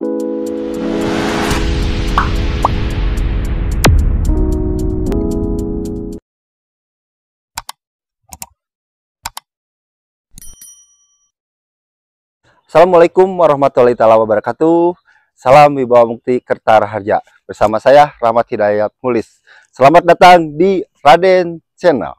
Assalamualaikum warahmatullahi wabarakatuh. Salam Wibawa Mukti Kertaraharja. Bersama saya Rahmat Hidayat Mulis. Selamat datang di Raden Channel.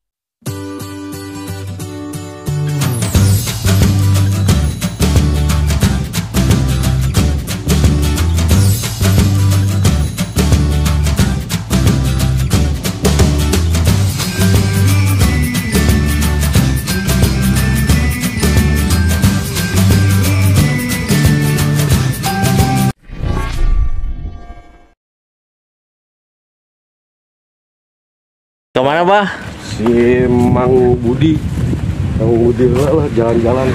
Kemana, Bah? Si Mang Budi lah jalan-jalan.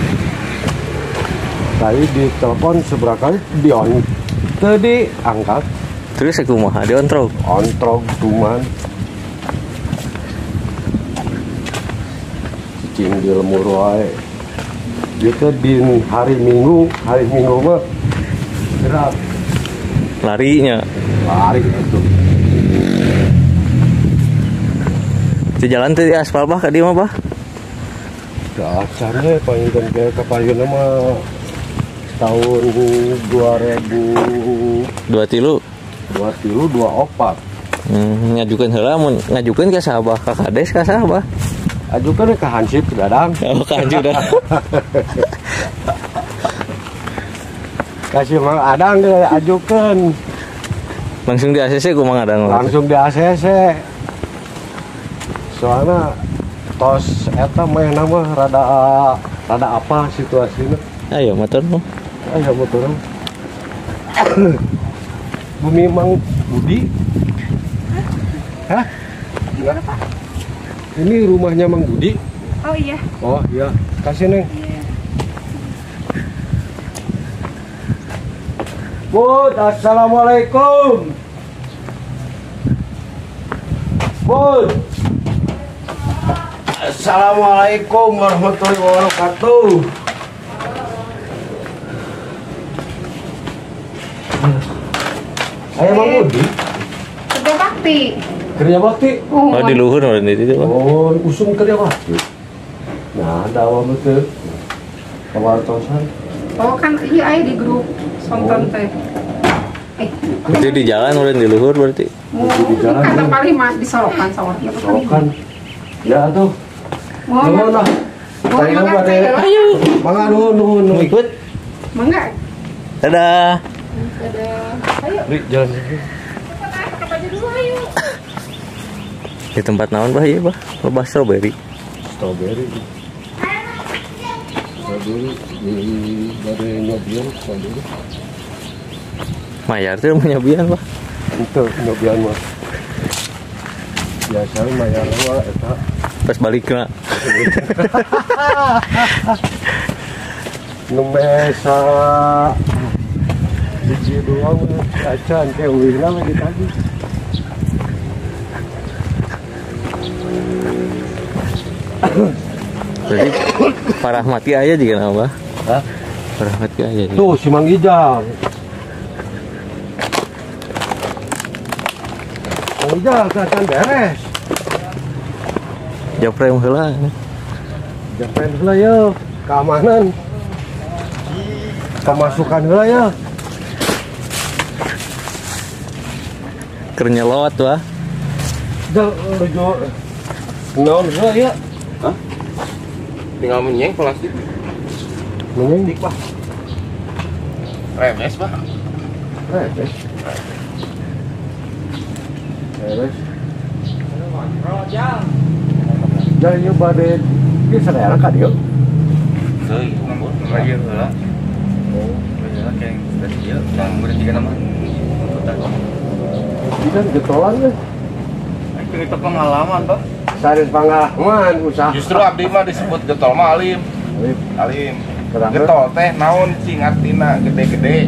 Tadi ditelepon seberapa kali tadi angkat. Terus aku mah ada ontrog Cuman cing di lemur wae. Kita di hari Minggu mah gerak larinya. lari itu. Di jalan tuh di aspal, Bah, ka dieu mah, Bah? Dasarnya palingan kayak kapayun mah tahun 23 24. Ngajukeun heula mun ngajukeun ka saha, Bah? Ka Kades ka saha, Bah? Ajukan ke Hansip ke Dadang. Oh, ka Anju dah. Kasih Mang Adang ajukan. Langsung di ACC ku Mang Adang. Langsung di ACC. Soalnya tos eta main nama rada apa situasinya. Ayo motor mah. Ayo motor. Bumi Mang Budi. Hah? Kenapa? Ini rumahnya Mang Budi. Oh iya. Oh iya, kasih Neng. Iya. Bud, assalamualaikum. Bud. Assalamualaikum warahmatullahi wabarakatuh. Ayo Mang Budi. Kerja bakti. Kerja bakti. Oh, di luhur mah di ditu, Bah. Oh, usung kerja bakti. Nah, ada apa betul? Kawartosan. Oh kan iya aya di grup sonton teh. Berarti di jalan udah di luhur berarti. Di jalan, kantor ya. Kalimat di Solokan sawah. Sokan. Ya tuh. Mau Nuhun lah. Saya pada Ayo. mangga nuhun. Mau ikut? Mangga. Dadah. Ada. Ayo. Rik jalan. Ke aja dulu ayo. Di tempat naon, Bah, ieu, Bah? Loba strawberry. Strawberry di dari nyobian strawberry. Mayar tuh menyobian, Bah. Itu nyobian mah. Biasanya mayar mah eta. Pas balik kena. Numesa biji doang acan teh uwihna mah ditagih. Berarti parah mati aja juga nama, Bah. Hah? Parah mati aja. Tuh si Mang Ijal. Mang Ijal kan beres. Japre heula. Japen heula ya, keamanan. Pemasukan heula ya. Keur nyelot, Bah. Jal rujo. Naon heula ya? Hah? Tinggal menyeng plastik. Menyendik Pak. Remes, Pak. Beres. Jadi yuk bade di selera kan yuk. Seuy, ngambut lagi heula. Oh, bener kayak tadi ya. Yang udah tiga nama. Bisa getolan ya. Itu pengalaman, Pak. Saris pengalaman usaha. Justru abdi mah disebut getol mah alim. Alim. Kenapa? Getol teh naon cing artina gede-gede.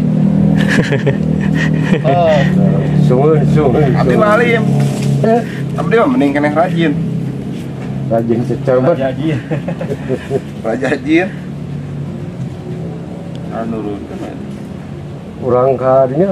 Oh, Sungun. abdi mah alim. Abdi mah mending keneh rajin. Rajin cecermet. Rajin. Nurunkeun. Kurang kadinya.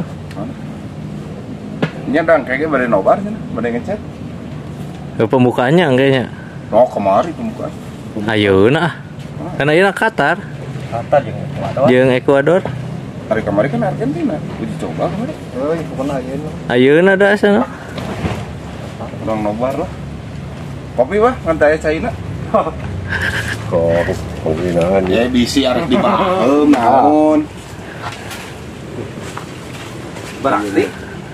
Ini ada kayaknya pada nobar sana, pada ngecat. Pembukaannya kayaknya. Oh kemari pembukaan. Ayeuna. Karena ini Qatar Kata jeung jeung Ekuador. Hari kemarin kan Argentina, uji coba kemarin. Oh iya pokoknya Ayeuna da sana. Orang nobar lah. Kopi wah ngantai China. Kok penghinaan Ya ya. bisi arek di pahem naon. Berarti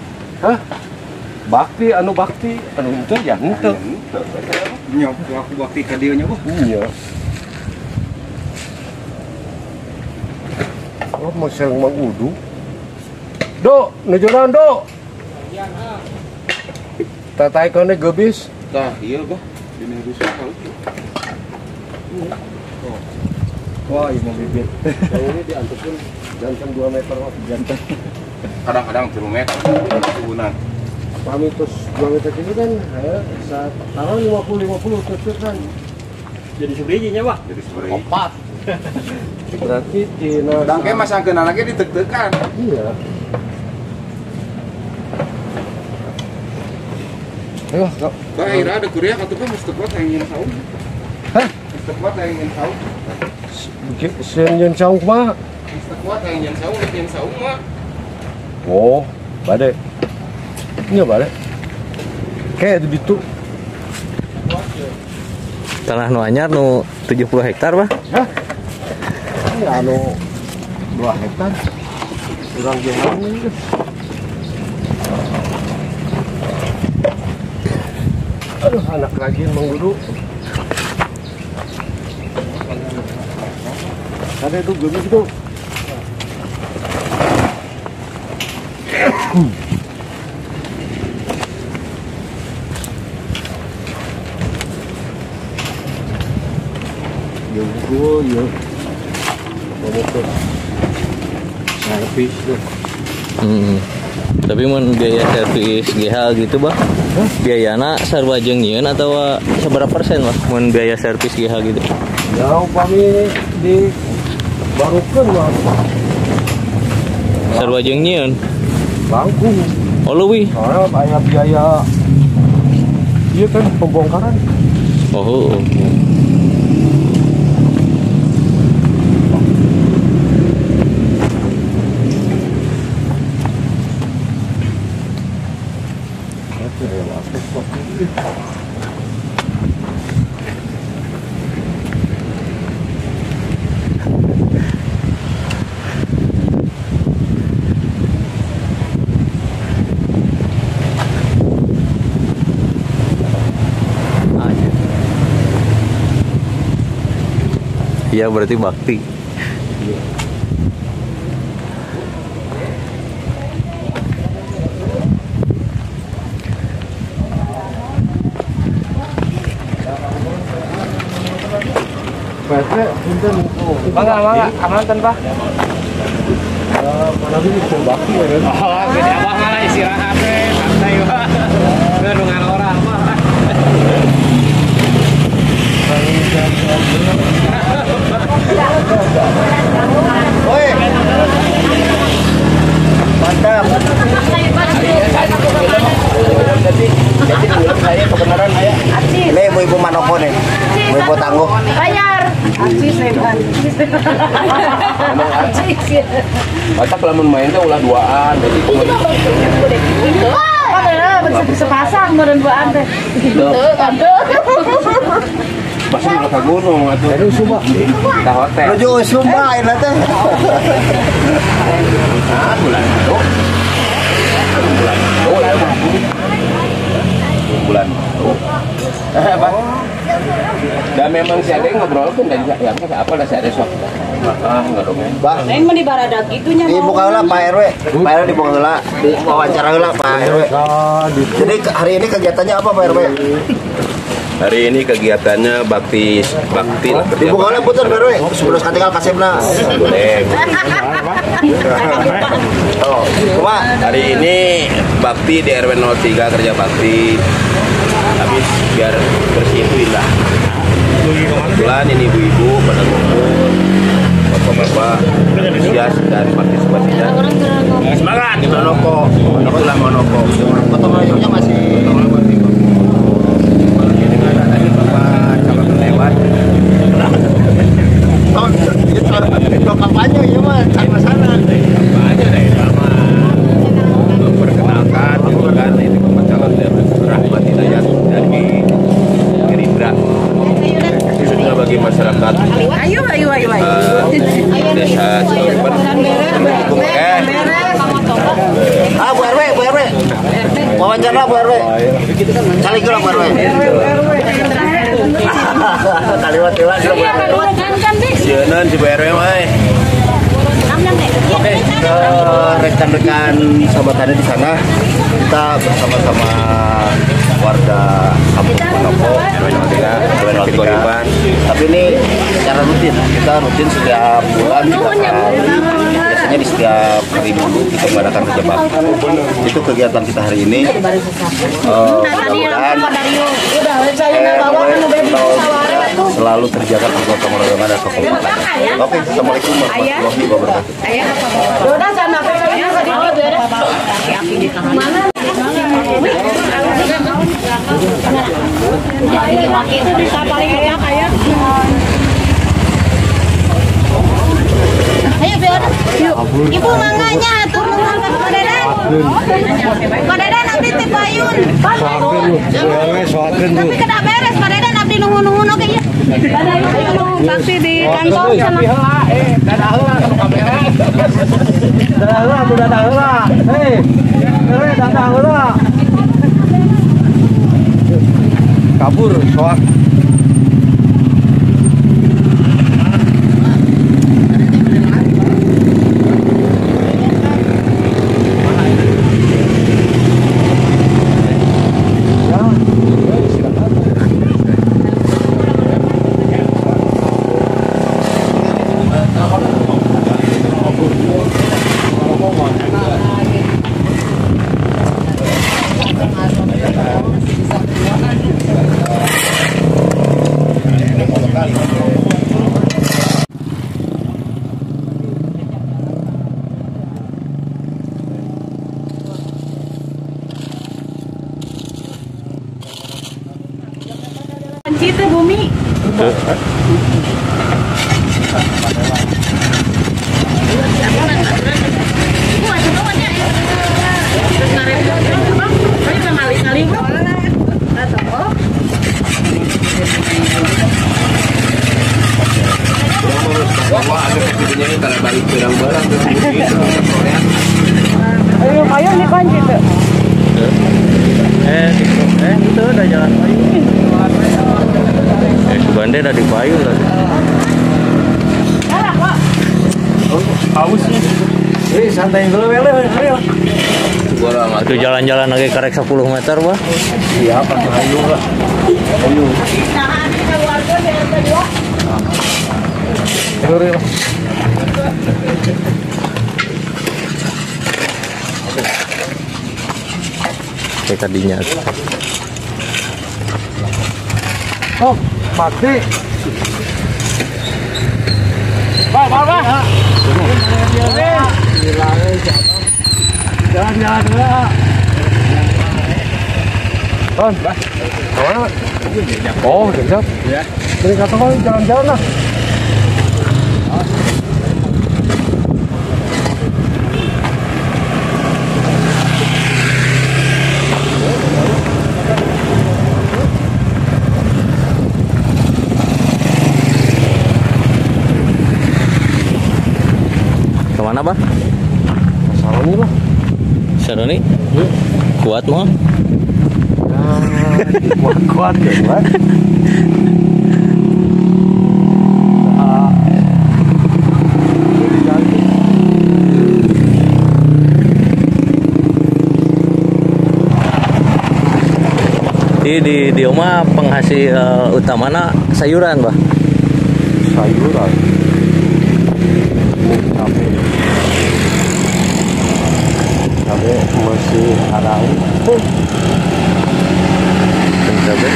Bakti anu itu ya henteu. nyok aku bakti ka dieu nya wah. Iya. Oh, mau sel mang udu. Do, nujuran do. Tatai kene gebis. Tah ieu bah dina rusuh kalau. Wah, ini bibit. Yang ini diantepun jantan 2 meter oh, jantan. Kadang-kadang 3 meter suhunan. Kami terus 2 meter ini kan saat tahun 50 terus kan. jadi sebrijinya Pak. Jadi sebenarnya Opat. Berarti tina dan kayak masa kenal lagi ditek-tekan. Iya. Ayo, kau. Akhirnya ada kuliah atau kan mesti kuat yang ingin tahu. Hah? Mesti kuat yang ingin tahu. Sen yen saung mah. Mesti kuat yang ingin tahu mah. Oh, bade. Iya bade. Kayak begitu. Tanah nu anyar nu 70 hektar Pak. Hah? Ini anu 2 hektar. Kurang jauh ini. Aduh, anak lagi mengguru. Ada itu gemis itu. Yo. Motor. Servis tuh. Tapi mun biaya servis GH gitu Bah. Biayana sarua jeung nyieun atau seberapa persen Bah mun biaya servis GH gitu? Ya upami di barukeun mah Sarua jeung nyieun. bangku. Oh leuwih. Soalnya aya biaya iya kan pembongkaran. Oh. Iya berarti bakti. PT punten Mangga, amanten Pak. mana ini bakti ya kan. Oh, gede Abah malah istirahat teh, santai Pak. Ngenungan orang mah. Woi. Mantap. Jadi film saya kebenaran saya. Ini ibu-ibu Manoko nih. Ibu tangguh. Bayar. Arcis lebar. Batak lamun main teh ulah duaan jadi Bisa pasang meureun buaan teh. pasti ulah ka gunung atuh. Aduh sumpah. Ka hotel. Menuju Sumba ini teh. Ah, bulan itu. Bulan. Apa? Dan memang si Ade ngobrol pun dari yang apa lah si Ade sok. Enggak dong. Bah, Lain mah di baradak gitunya di buka heula Pak RW. Pak RW di buka heula, di wawancara heula Pak RW. Jadi hari ini kegiatannya apa Pak RW? Hari ini kegiatannya bakti lah Di buka heula puter Pak RW. Sebelum katinggal kasebna. boleh. Oh, cuma Hari ini bakti di RW 03 kerja bakti. Habis biar bersih lah. Kebetulan ini ibu-ibu pada ngumpul, bapak-bapak antusias dan partisipasinya. Barat di Monoko. Itulah Monoko. Gotong royongnya masih Tadi Bapak calon lewat. itu kampanye ya mah sama sana. Kampanye deh sama memperkenalkan gitu kan itu Bapak calon Rahmat Hidayat dari Gerindra. Khususnya bagi masyarakat Ayo. desa Cilegon. Bu RW. Wawancara Bu RW. Kali kira Bu RW. Kaliwat Sieun si BRW mah. Oke, ke rekan-rekan sahabat tani di sana, kita bersama-sama warga Kampung Monoko, Koriban. tapi ini secara rutin, kita rutin setiap bulan 3 kali, biasanya di setiap hari Minggu kita mengadakan kerja bakti. Itu kegiatan kita hari ini. Mudah-mudahan selalu terjaga kegotong royongan dan kekompakan. Oke, assalamualaikum warahmatullahi wabarakatuh. Udah sana Ayo biar Ibu mangganya turun ke Kodedan. Kodedan abdi teh payun. Tapi kena beres Kodedan abdi nuhun-nuhun oke ya. Bakti di kantor sana. Kabur, soak. Cita bumi. Wah, ada videonya ini kalau balik barang-barang ke Ayo nih kunci tuh. Itu udah jalan payung. Subande udah di payung tadi. Haus nih. Santai dulu ya. Itu jalan-jalan lagi karek 10 meter, Bah. Iya, pakai payung lah. Payung. Kayak tadinya. Oh, mati. Pak. Jalan-jalan dulu. Bang, kemana? Oh, siap. Ya. Dari kata jalan-jalan lah. Kemana, Bah? Saroni lah. Saroni? Kuat mau? Kuat ya, kuat. Di rumah penghasil utamana sayuran, Bah. Sayuran. Cabe masih ada. Cabe.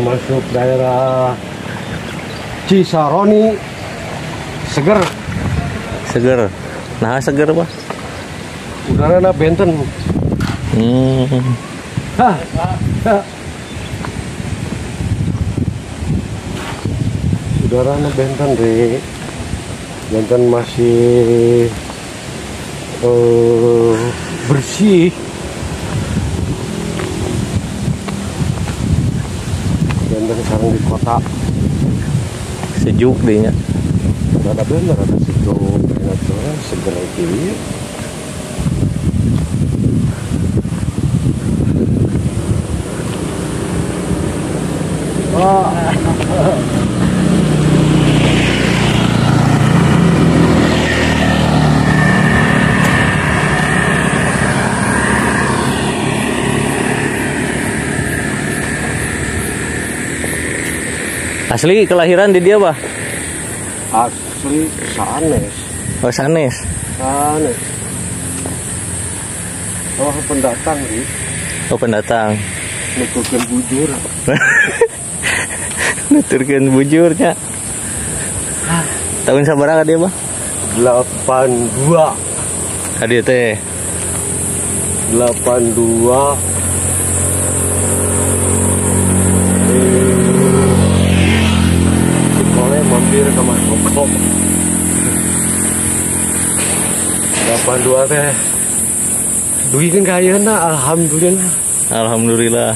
masuk daerah Cisaroni seger. Seger. Nah, seger apa? Udarana benten. Hah. Udarana benten deh. Benten masih bersih. Benten sekarang di kota. Sejuk deh nya. Ada bener, ada sejuk. Enak seger itu. Asli kelahiran di dia, Bah? Asli Sanes. Oh, Sanes. Sanes. Oh, pendatang nih. Oh, pendatang. Nuturkeun bujur. Nuturkeun bujurnya. Tahun sabaraha dia, Bah? 82. Hadiah teh. 82. Sekolah mampir ke Maroko. 82 teh. Duitkeun ka ayeuna alhamdulillah. Alhamdulillah.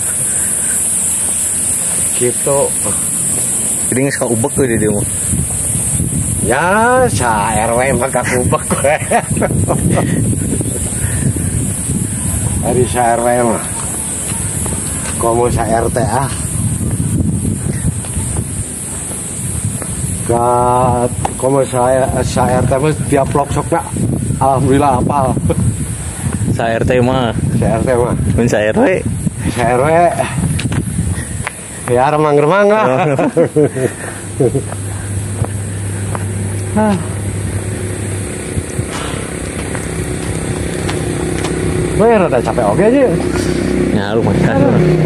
Gitu. Jadi geus kaubek tuh di dia mah. Ya, sa RW mah kakubek we. Hari sa RW mah. Komo sa RT ah. Gat, komo sa RT mah tiap loksokna alhamdulillah apal. Sa RT mah. Sa RT mah. Mun sa RW. Sa RW. Ya remang-remang lah. Gue rada capek oke aja. Ya lumayan.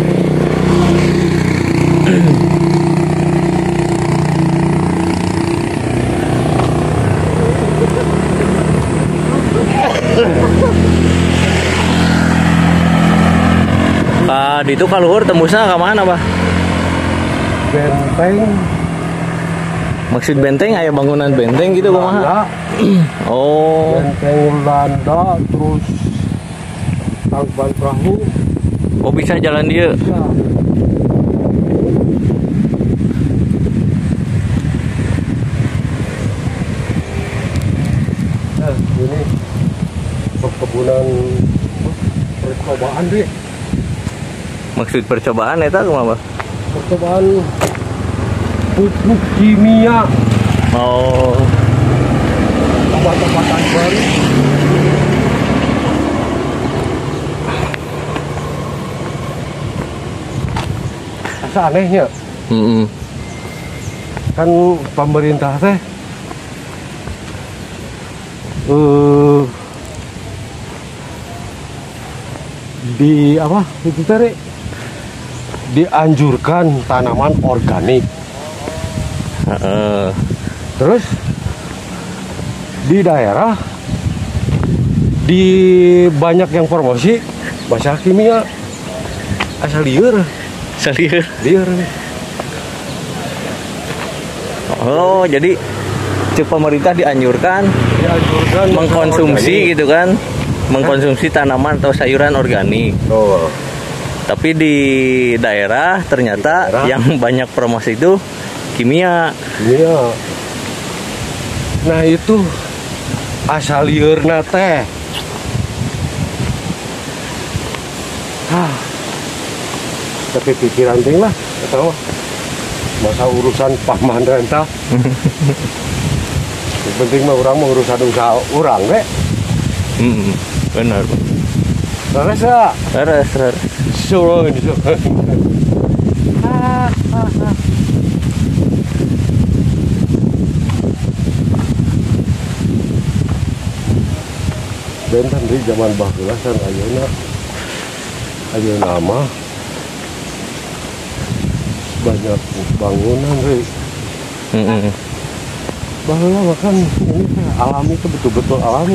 Di itu kaluhur tembusnya ke mana, Bah? Benteng. Maksud benteng aya bangunan benteng gitu kumaha? Oh. Benteng Landa terus Tangkuban Perahu. Oh, bisa jalan dia. Ya. Ini perkebunan percobaan deh. Maksud percobaan eta kumaha, Bah? Percobaan pupuk kimia. Oh. Obat-obatan baru. Asa anehnya. Kan pemerintah teh di apa itu teh dianjurkan tanaman organik. Terus di daerah di banyak yang promosi bahasa kimia asal lieur. Lieur. Oh, jadi pemerintah dianjurkan mengkonsumsi gitu kan, mengkonsumsi tanaman atau sayuran organik. Oh. Tapi di daerah ternyata yang banyak promosi itu kimia. Nah itu asal liurna teh. Tapi pikiran ting lah, tahu masa urusan pamandan tah. Yang penting mah orang mau urusan usaha orang deh. Benar. Beres ya? Beres. Suruh ini. Benten di zaman baheula kan ayeuna mah banyak bangunan, Ri. Bahwa makan ini alami, itu betul-betul alami.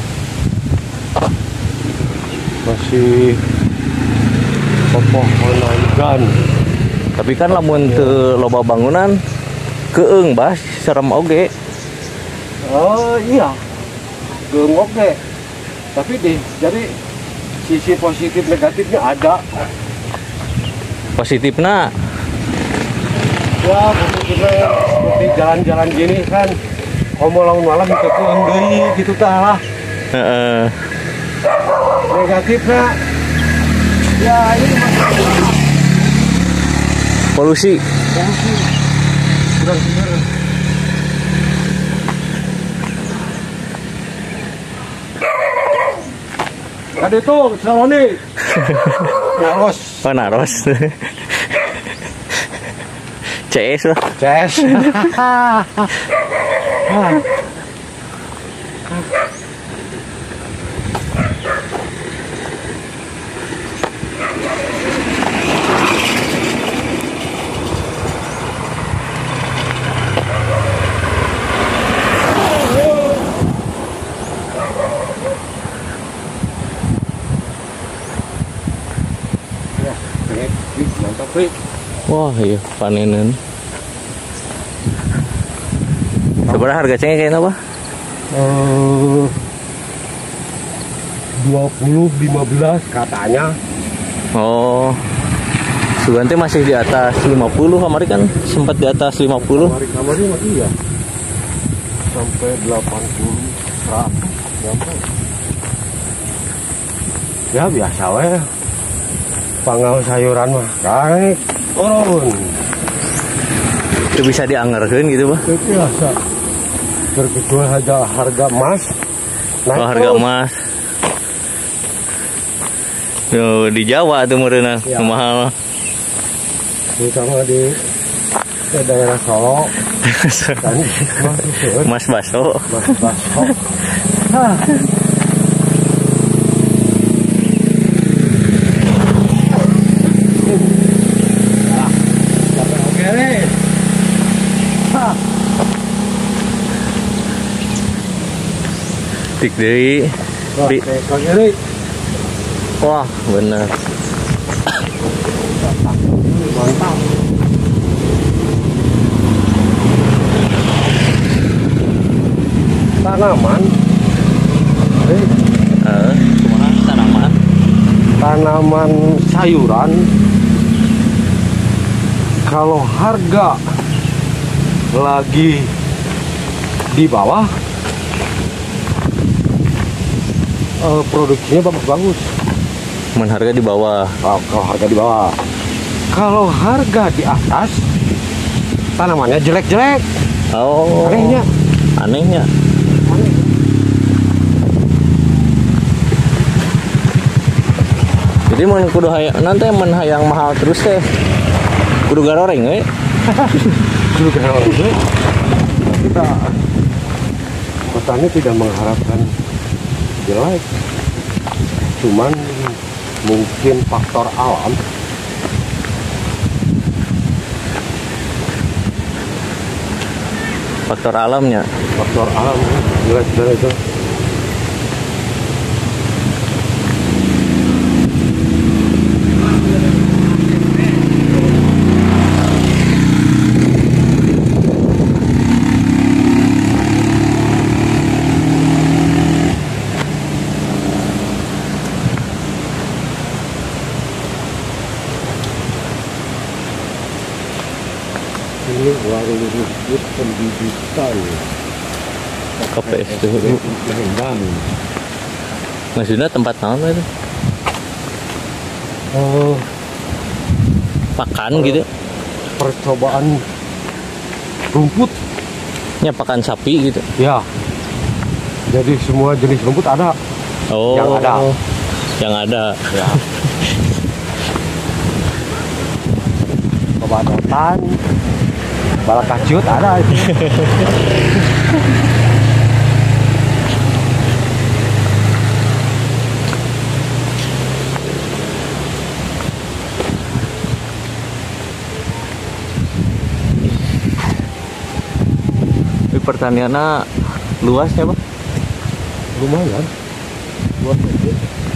Masih pepohonan gan. Tapi kan lamun teu loba bangunan keung bah serem oge. Oh iya, geung oge. Tapi jadi sisi positif negatifnya ada. Positifna Ya positifnya seperti jalan-jalan gini kan, komo lamun malam itu keung deui gitu tah lah. heeh. Negatifnya ya ini masih Polusi. kurang bener. Ada tuh, Saloni. Naros. Oh, naros. CS lah. CS. Mantap, Ri. Wah, iya panenan. Seberapa harga cengkeh kayaknya apa? 20-15 katanya. Oh. Sugante masih di atas 50, kemarin kan sempat di atas 50. Kemarin mah iya. Sampai 80, 100 sampai. Ya biasa we. Panggal sayuran mah naik turun. Itu bisa dianggarkan gitu, Pak. Itu biasa. Terkecuali harga emas. Naik Oh, harga terus. emas. Yo, di Jawa tuh meureunna Ya. mahal. Terutama di daerah Solo. Kan Mas baso. Mas baso. Tik deui. Di. Kiri. Wah, bener. Mantap. Tanaman. Kumaha tanaman? Tanaman sayuran. Kalau harga lagi di bawah, produksinya bagus-bagus. Men harga di bawah. Kalau harga di bawah, kalau harga di atas, tanamannya jelek-jelek. Oh. Anehnya. Anehnya. Jadi mun kudu hayang nanti mun hayang mahal terus teh. Kudu garoreng we. Dulu kan orang itu, kita petani tidak mengharapkan jelek, cuman mungkin faktor alam. Faktor alamnya. Faktor alam jelek-jelek itu. Ini warung rumput pendidikan. KPS itu. Lembang. Maksudnya tempat naon itu? Oh, Pakan gitu. percobaan rumput. Ya pakan sapi gitu. Ya. Jadi semua jenis rumput ada. Oh. Yang ada. Yang ada. Ya. Kebadotan, balakacut ada itu. pertaniannya luas ya, Pak? Lumayan. Luas aja.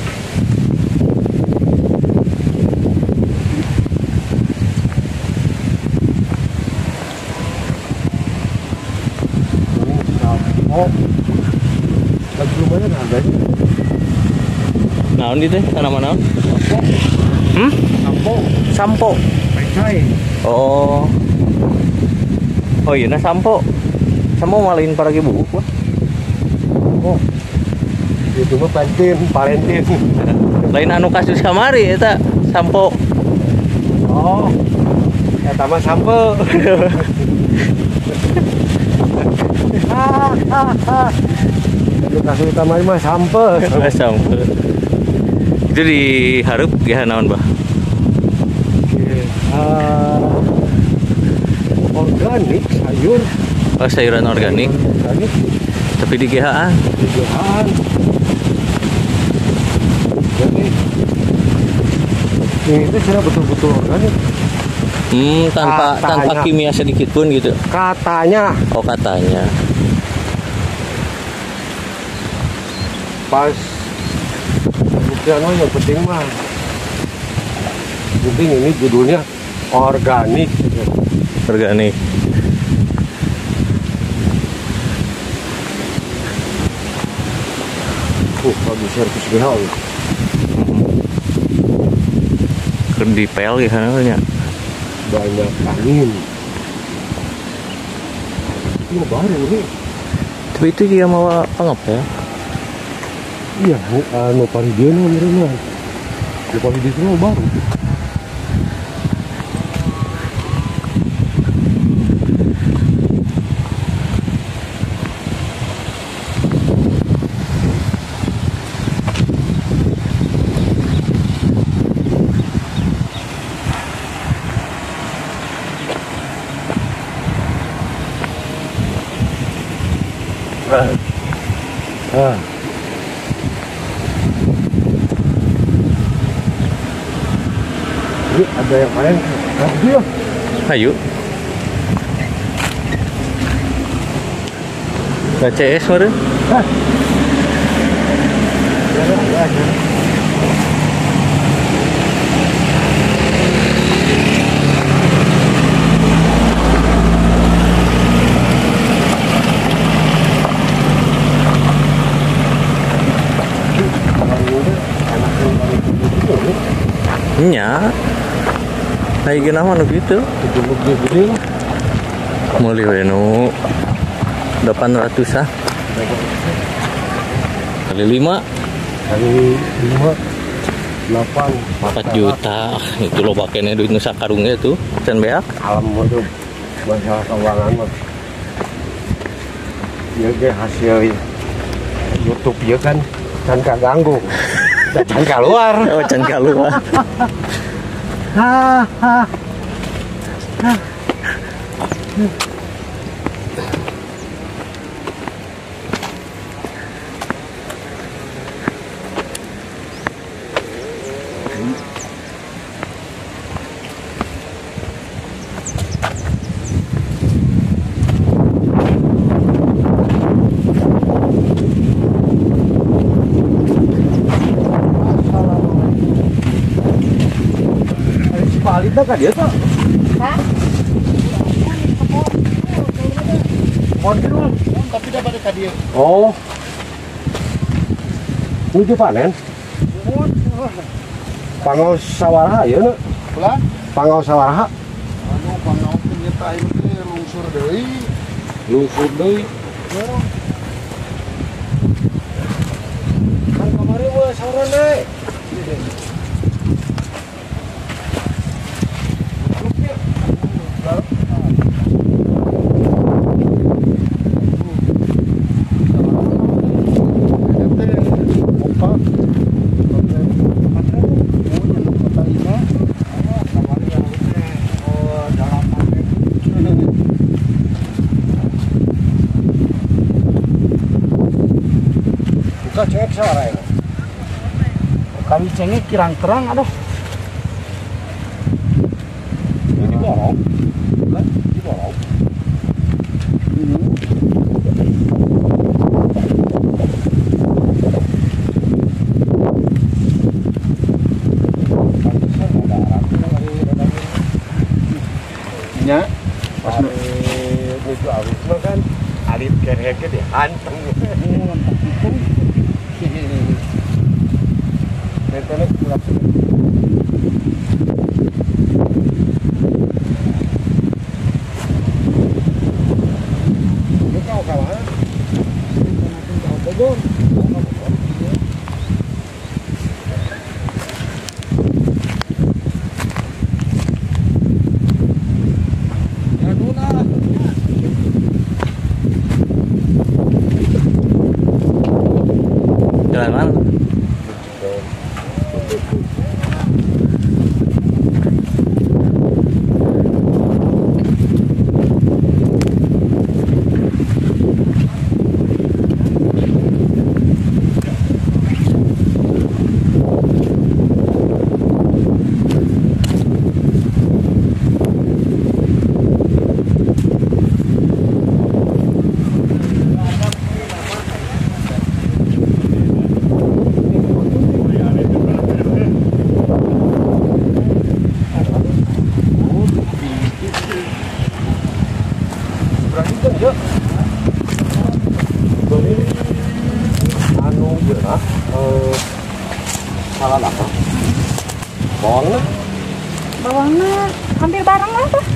Oh, lagi lumayan harganya. Naon itu tanaman naon? Sampo. Sampo. Pecai. Oh. Oh iya, nah sampo. Sampo malain para ibu. Oh. Itu mah parentin. Lain anu kasus kamari eta sampo. Oh. Eta mah sampo. Itu kasus utama mah sampo. Sampo. Itu diharap gih naon, Bah? Organik sayur. Oh, sayuran organik. Organik. Tapi di GH-an. Di GH-an. Jadi ini itu sudah betul-betul organik. Tanpa kimia sedikit pun gitu. Katanya. Oh, katanya. Pas buktian yang penting mah. Penting ini judulnya organik. Organik. Bagus servis behal. Keur dipel ge nya. Banyak angin. Ini baru nih. Tapi itu dia mau pengepel. Iya, anu paridiana beneran. Di paridiana baru. Ini ada yang lain. Ayo. Ayo. Gak CS meren? Nya, kayak gini mah gitu. Gede lah. Mulai wenu 800 ah. Kali 5. Kali 5, 8, 4 juta. Itu lo pakainya duit nusa karungnya tuh. Can beak. alam itu masalah keuangan mah. Ya ge hasil YouTube ya kan kaganggu. Can keluar. Oh, can keluar. Palita kan dia tuh. Hah? Tapi dapat ke dia. Oh. Nuju panen. Pangau sawaraha ya na? Pangau sawaraha. Pangau ternyata ini lungsur deui. Lungsur deui. Kan kamari mah sarana. Cengek suara ini. Kami cengek kirang terang aduh. Ini borong. Kan? Ini borong. Ini. Pas itu awis mah kan alit kereke deh anteng. Netene kurang. Ini kau kawan. Bogor. Jalan mana? Anu berat, salah apa? Bawangnya? Bawangnya hampir bareng lah tuh.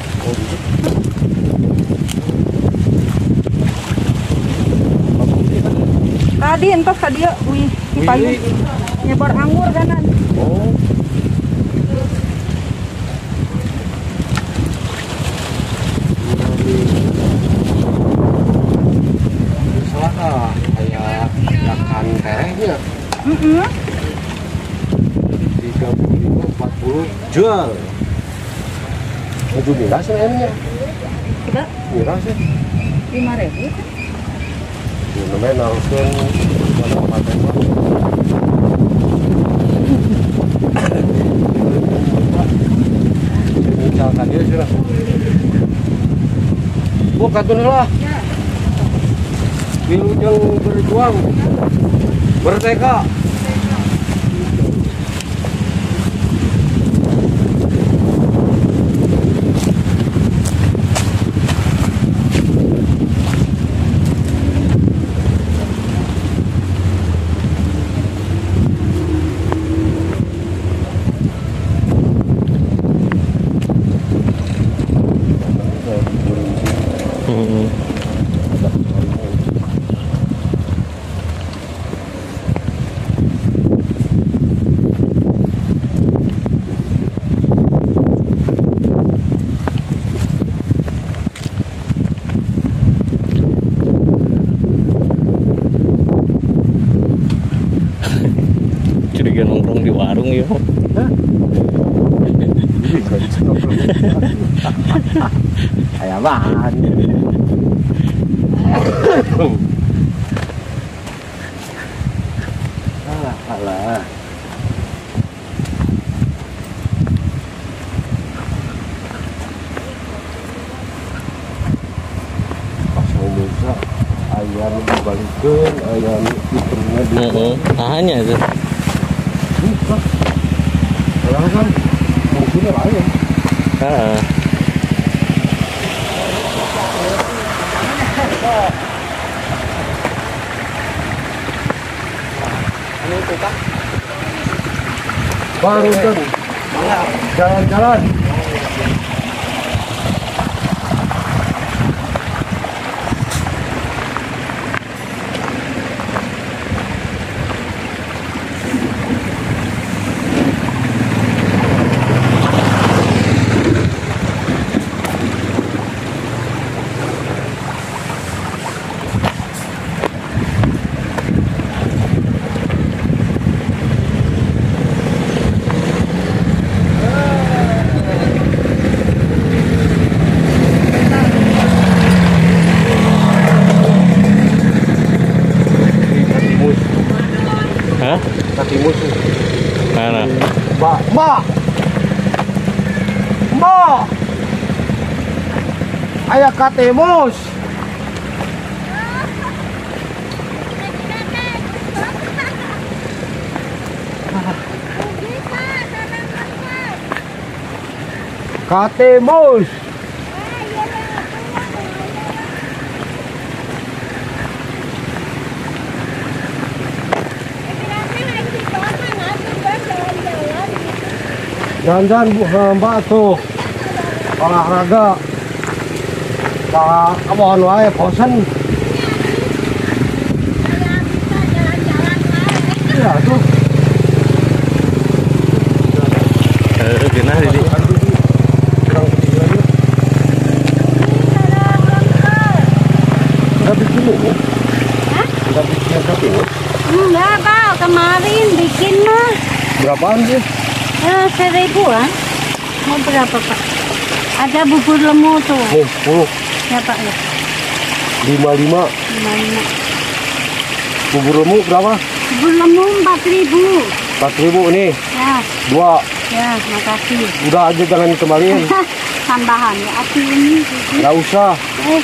Tadi entos ka dia, wih, di payung nyebar anggur kanan. Oh. Salah kayak yakan terehnya. 35-40 jual. Itu murah sih emnya. Udah Murah sih. 5.000. Ya namanya langsung mana paten mah. Misalkan dia sih lah. Katun lah. Wilujeng berjuang. Merdeka. Curiga nongkrong di warung ya. Kayak bahan. Alah. Pas Indonesia ayam dibalikkan, ayam itemnya Hanya itu. bukan. Orang kan mungkin ayam. Baru kan jalan-jalan. Hah? Kaki musuh. Mana? Mbak. Ayah katemus. Katemus. Jalan-jalan Mbak tuh olahraga. Pak abon wae bosan. Ya tuh. Genah di. Udah bikin ini? Udah bikin kopi? Enggak, Pak. Kemarin bikin mah. Berapaan sih? 1.000-an. Mau berapa, Pak? Ada bubur lemu tuh. Nih, 10. Ya, Pak ya. 55. 55. Bubur lemu berapa? Bubur lemu 4.000. 4.000 nih. Ya, 2. ya, makasih. Udah aja jangan dikembaliin. Tambahan ya, aku ini. Nggak usah. Eh,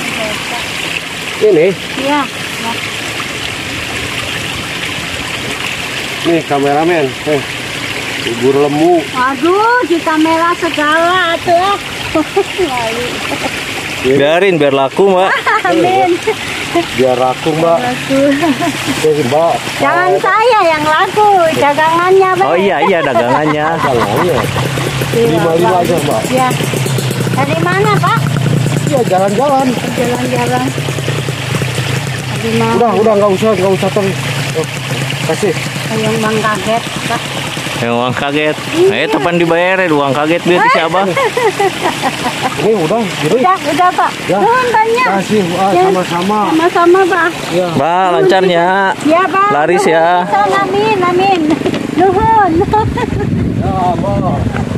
Ini, ya. nih kameramen. Bubur lemu. Aduh, di kamera segala tuh. Lalu. Biarin biar laku, Mbak. Amin. Biar laku, Mbak. Laku. Mbak. Jangan saya yang laku, dagangannya, Pak. Oh iya dagangannya. Dagangannya. 55 aja, Mbak. Ya. Dari mana, Pak? Ya jalan-jalan. Jalan-jalan. Tadi mau. Udah nggak usah terus. Kasih. Yang Bang kaget, Pak. Yang uang kaget. Ayo tepan dibayarin uang kaget biar si Abah. Ini udah, jadi. Udah, Pak. Ya. Nuhun banyak. Kasih, Ya. sama-sama. Sama-sama, Pak. Ya. Mbak lancarnya. Ya, Pak. Laris ya. Amin, amin. Nuhun. Ya, Mbak.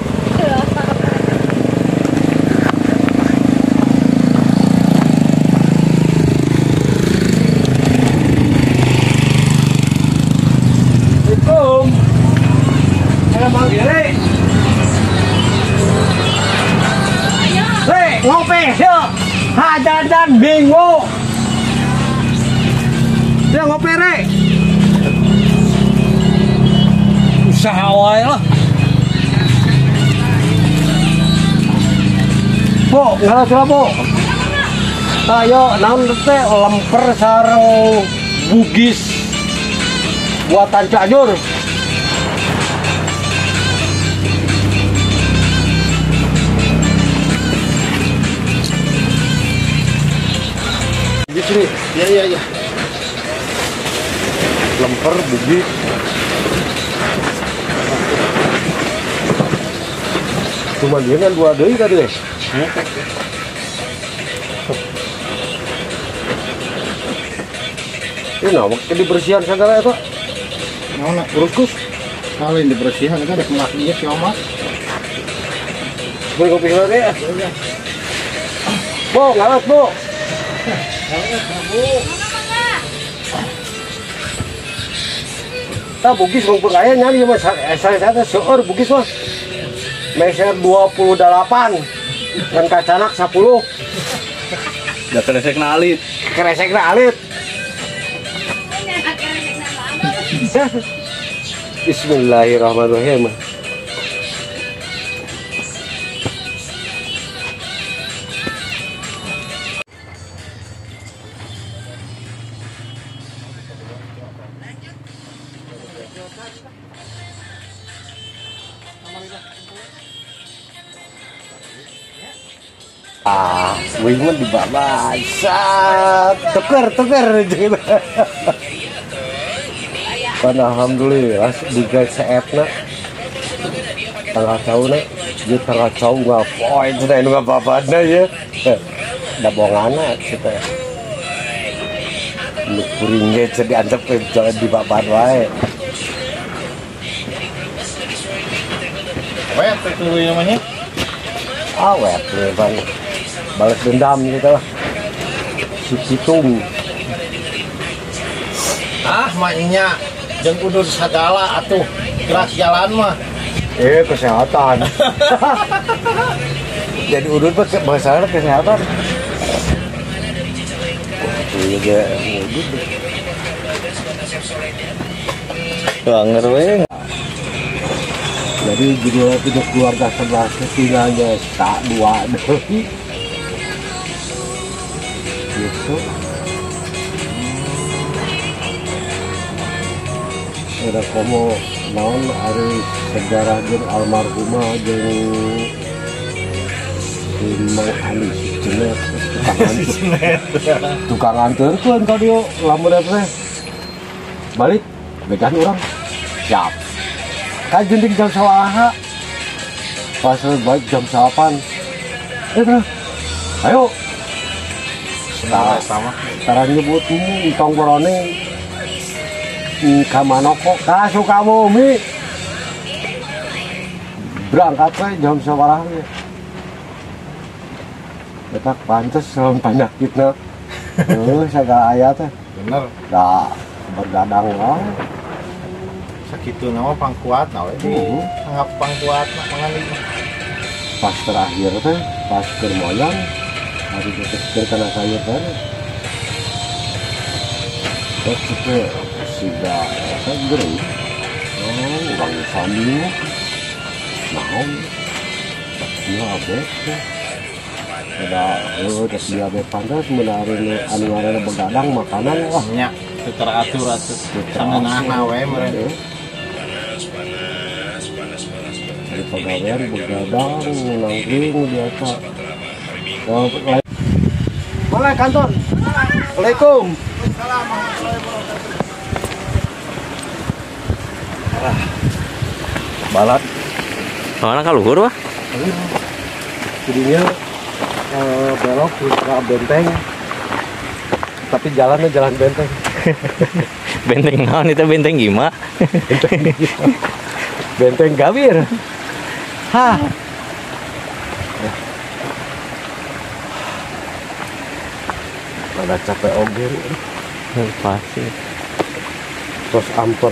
Assalamualaikum. Saya manggil, ngopi, yuk. Hajadan bingo. Ya ngopi, Rek. Usaha wae lah. Bu, ngalah sila, Bu. Ayo, naon teh lemper sareng bugis buatan Cianjur. Gitu, ya. Lemper bugis. Cuma dia kan 2 deui tadi deh. Ini nama dibersihan segala itu. Nah, urus kalau ini dibersihan kan ada kelakinya si Oma. Beli kopi lagi ya. Bu, ngalas, Bu. Nah, bugis ngumpul aja nyari mas. Saya seueur bugis mah. Meser 28 dan kacanak 10. Udah keresek alit. Keresek alit. Bismillahirrahmanirrahim. Wingun di bawah, tuker gitu. Kan alhamdulillah digawe seetna. Tanggal tahunna, dia tanggal tahun nggak poin sudah nggak apa-apa ya. Ada bonganna kita. Lu kuringnya jadi antep di babat wae. Wet itu namanya. Awet Bang. Balas dendam gitu lah. Si Citung. Maknya jeung udur segala atuh gerak jalan mah. Kesehatan. Jadi udur masalah kesehatan. Iya, Banger we. Jadi judul itu keluarga sebelah tinggalnya tak 2 deh. Gitu. Ada komo naon hari sejarah jeung almarhumah jeung Mang Ali Cinet tukang anteurkeun ka dieu lamun teh balik began urang siap ka jentik jam 9 pas balik jam 8 ayo sekarang nyebut tong borone ka manoko ka Sukabumi berangkat we jam 9 eta pantes lawan penyakitna sagala aya teh bener da bergadang wae sakitu nama pangkuatna we anggap pangkuatna mangani pas terakhir teh pas keur moyang hari diketir kana sayur teh terus teh siga eta geureum urang sami naon ieu abet ada terus dia pantas menarik anu ngaranna begadang makanan wah nya teu teratur sangeunahna we meureun di pegawaian begadang nangkring di atas mulai kantor Assalamualaikum balat mana kaluhur wah jadinya belok ke benteng tapi jalannya jalan benteng benteng naon itu benteng gimana benteng Gabir hah ada capek oge pasti terus amper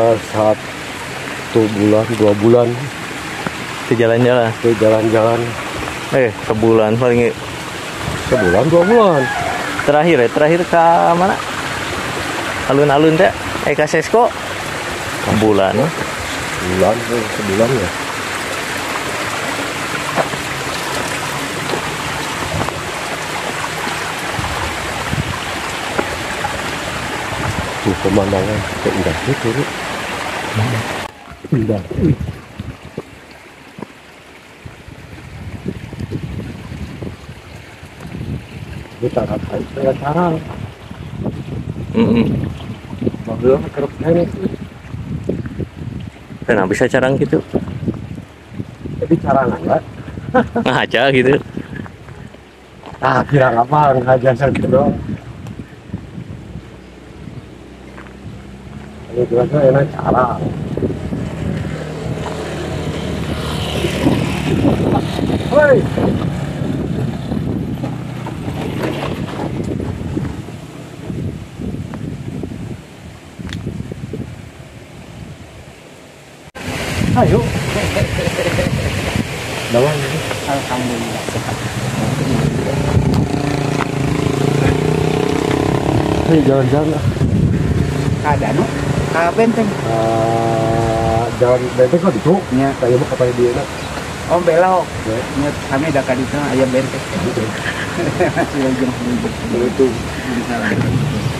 1 bulan 2 bulan ke jalan-jalan sebulan paling sebulan 2 bulan terakhir ke mana alun-alun teh ke Sesko sebulan sebulan ya tuh pemandangan keindah itu indah kita kata saya cara mobil kerap ini kenapa bisa carang gitu jadi cara enggak ngaca gitu kira apa ngajar gitu doang ini jelasnya enak cara hei ayo lawan alhamdulillah sehat hei jalan-jalan ada no ka benteng jalan benteng kok ditutup nya kayak mau apa dia nak oh belok nya kami da ka ditu aya benteng masih lagi itu salah